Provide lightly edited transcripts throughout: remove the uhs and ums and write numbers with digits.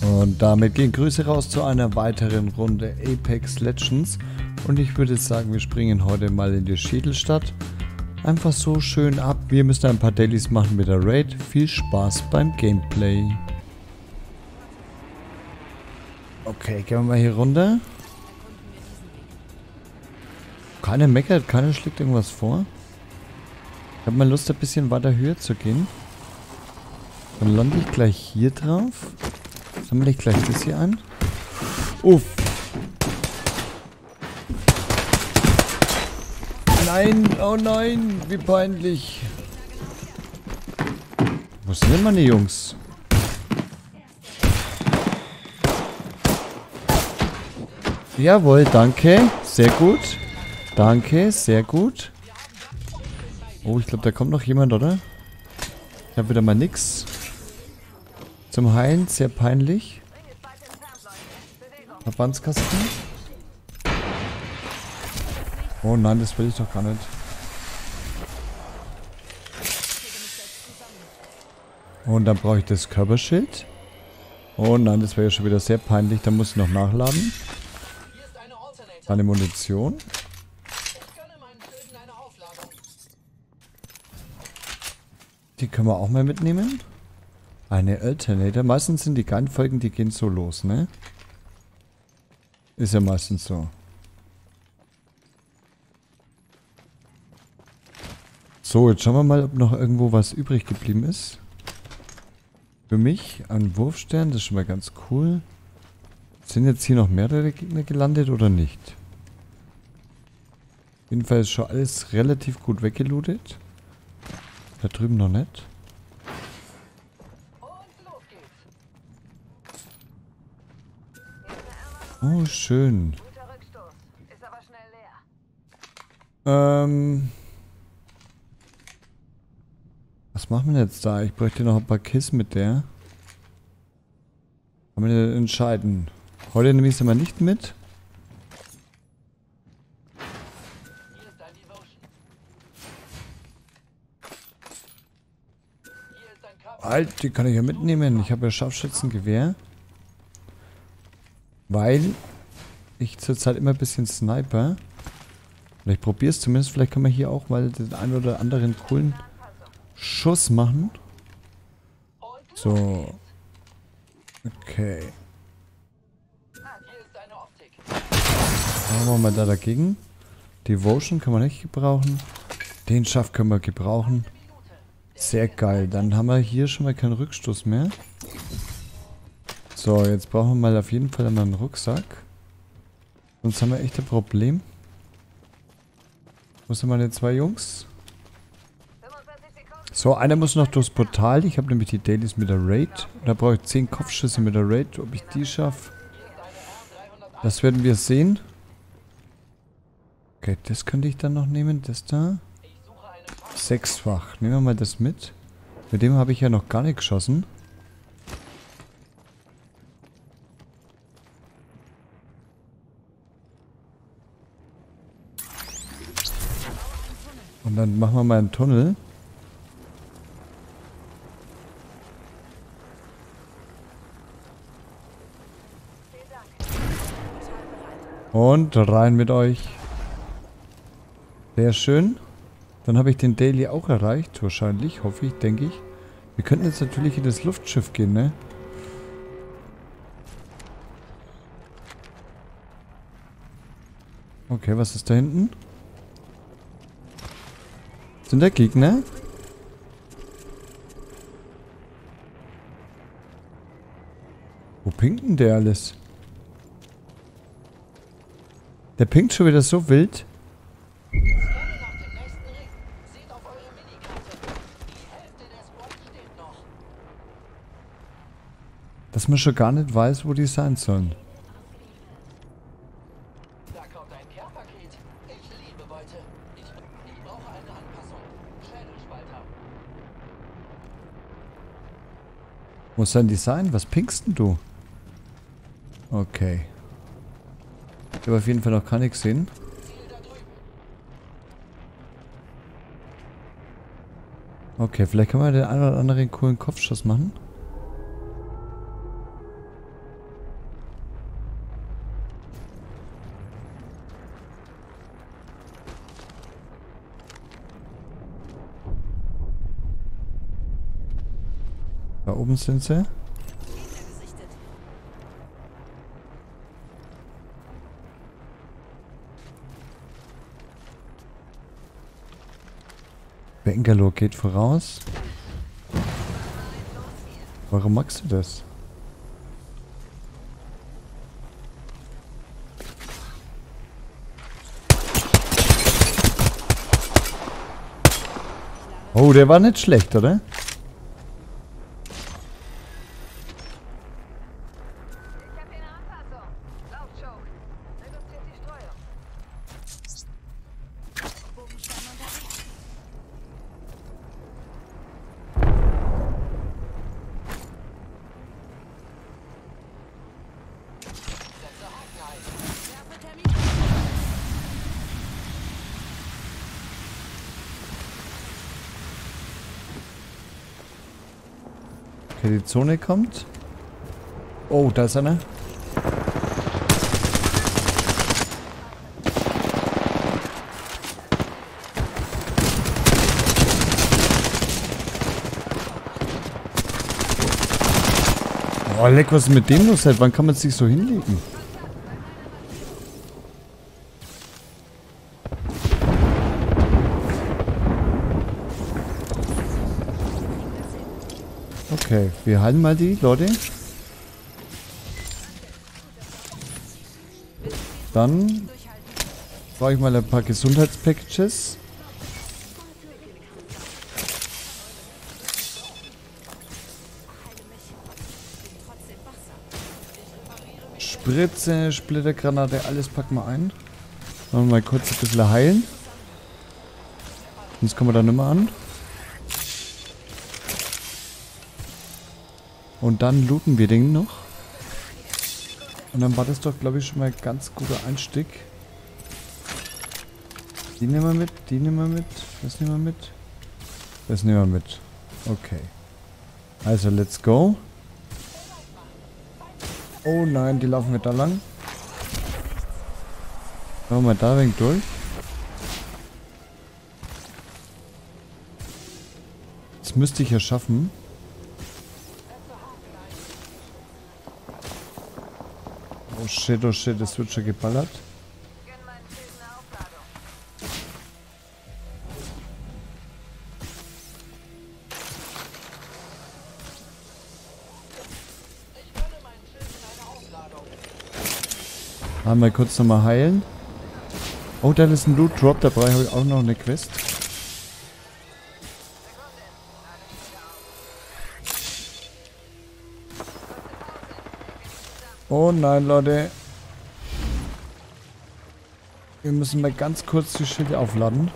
Und damit gehen Grüße raus zu einer weiteren Runde Apex Legends. Und ich würde sagen, wir springen heute mal in die Schädelstadt. Einfach so schön ab. Wir müssen ein paar Dailies machen mit der Raid. Viel Spaß beim Gameplay. Okay, gehen wir mal hier runter. Keiner meckert, keiner schlägt irgendwas vor. Ich habe mal Lust, ein bisschen weiter höher zu gehen. Dann lande ich gleich hier drauf. Sammle ich gleich das hier an. Uff. Nein, oh nein, wie peinlich. Wo sind denn meine Jungs? Jawohl, danke. Sehr gut. Danke, sehr gut. Oh, ich glaube, da kommt noch jemand, oder? Ich habe wieder mal nix. Zum Heilen, sehr peinlich. Verbandskasten. Oh nein, das will ich doch gar nicht. Und dann brauche ich das Körperschild. Oh nein, das wäre ja schon wieder sehr peinlich. Da muss ich noch nachladen. Eine Munition. Die können wir auch mal mitnehmen. Eine Alternator. Meistens sind die Gunfolgen, die gehen so los, ne? Ist ja meistens so. So, jetzt schauen wir mal, ob noch irgendwo was übrig geblieben ist. Für mich ein Wurfstern, das ist schon mal ganz cool. Sind jetzt hier noch mehrere Gegner gelandet oder nicht? Auf jeden Fall ist schon alles relativ gut weggelootet. Da drüben noch nicht. Oh, schön. Was machen wir jetzt da? Ich bräuchte noch ein paar Kiss mit der. Kann man ja entscheiden. Heute nehme ich sie mal nicht mit. Halt, die kann ich ja mitnehmen. Ich habe ja Scharfschützengewehr. Weil ich zurzeit immer ein bisschen sniper. Vielleicht probiere es zumindest. Vielleicht kann man hier auch mal den einen oder anderen coolen Schuss machen. So. Okay. Machen wir mal da dagegen. Devotion kann man nicht gebrauchen. Den Schaft können wir gebrauchen. Sehr geil. Dann haben wir hier schon mal keinen Rückstoß mehr. So, jetzt brauchen wir mal auf jeden Fall einmal einen Rucksack. Sonst haben wir echt ein Problem. Wo sind meine zwei Jungs? So, einer muss noch durchs Portal. Ich habe nämlich die Dailies mit der Raid. Da brauche ich 10 Kopfschüsse mit der Raid. Ob ich die schaffe, das werden wir sehen. Okay, das könnte ich dann noch nehmen. Das da. 6-fach. Nehmen wir mal das mit. Mit dem habe ich ja noch gar nicht geschossen. Und dann machen wir mal einen Tunnel. Und rein mit euch. Sehr schön. Dann habe ich den Daily auch erreicht. Wahrscheinlich, hoffe ich, denke ich. Wir könnten jetzt natürlich in das Luftschiff gehen, ne? Okay, was ist da hinten? Sind da Gegner? Wo pinkt denn der alles? Der pinkt schon wieder so wild. Dass man schon gar nicht weiß, wo die sein sollen. Da kommt ein Care-Paket. Ich liebe Beute. Ich brauche eine Anpassung. Schädelspalter. Wo sollen die sein? Was pinkst denn du? Okay. Ich habe auf jeden Fall noch gar nichts gesehen. Okay, vielleicht kann man den einen oder anderen coolen Kopfschuss machen. Da oben sind sie. Bengalo geht voraus. Warum magst du das? Oh, der war nicht schlecht, oder? Ich habe hier eine Anpassung. Laufchoke. Reduziert die Streuung. Bogenschirm unterwegs. Setze Haken ein. Werfe Termin. Okay, die Zone kommt. Oh, da ist einer. Oh, leck, was ist mit dem los? Seit wann kann man sich so hinlegen? Okay, wir halten mal die, Leute. Dann brauche ich mal ein paar Gesundheitspackages. Spritze, Splittergranate, alles packen wir ein. Machen wir mal kurz ein bisschen heilen. Sonst kommen wir da nicht mehr an. Und dann looten wir den noch. Und dann war das doch, glaube ich, schon mal ein ganz guter Einstieg. Die nehmen wir mit, die nehmen wir mit, das nehmen wir mit. Das nehmen wir mit. Okay. Also, let's go. Oh nein, die laufen wir da lang. Machen wir da ein wenig durch. Das müsste ich ja schaffen. Oh shit, das wird schon geballert. Gönn meinen Schild eine Aufladung. Ich gönne meinen Schilden eine Aufladung. Einmal kurz nochmal heilen. Oh, da ist ein Loot Drop, dabei habe ich auch noch eine Quest. Oh nein, Leute. Wir müssen mal ganz kurz die Schilde aufladen.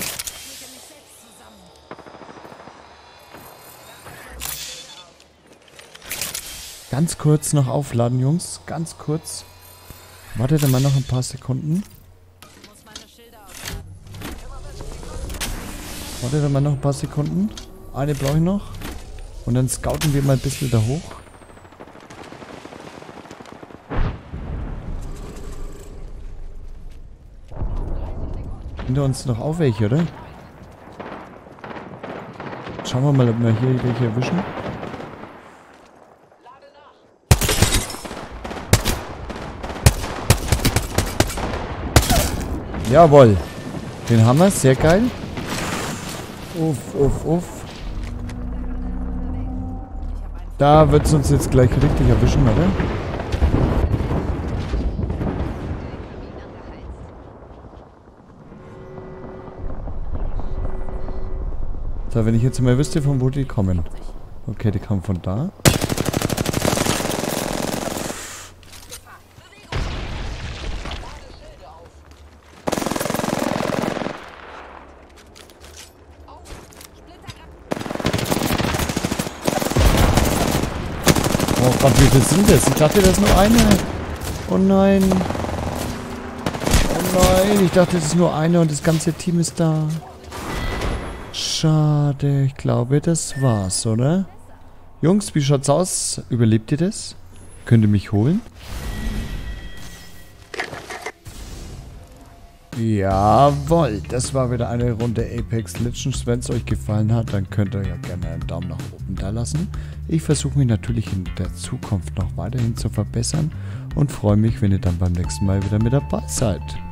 Ganz kurz noch aufladen, Jungs. Ganz kurz. Wartet mal noch ein paar Sekunden. Muss meine Schilder aufladen. Wartet mal noch ein paar Sekunden. Eine brauche ich noch. Und dann scouten wir mal ein bisschen da hoch. Hinter uns noch auch welche, oder? Schauen wir mal, ob wir hier welche erwischen. Lade nach. Jawohl. Den haben wir, sehr geil. Uff, uff, uff. Da wird es uns jetzt gleich richtig erwischen, oder? So, wenn ich jetzt mal wüsste, von wo die kommen. Okay, die kommen von da. Oh Gott, wie viel sind das? Ich dachte, das ist nur eine. Oh nein. Oh nein, ich dachte, das ist nur eine und das ganze Team ist da. Schade, ich glaube, das war's, oder? Jungs, wie schaut's aus? Überlebt ihr das? Könnt ihr mich holen? Jawohl, das war wieder eine Runde Apex Legends. Wenn es euch gefallen hat, dann könnt ihr ja gerne einen Daumen nach oben da lassen. Ich versuche mich natürlich in der Zukunft noch weiterhin zu verbessern und freue mich, wenn ihr dann beim nächsten Mal wieder mit dabei seid.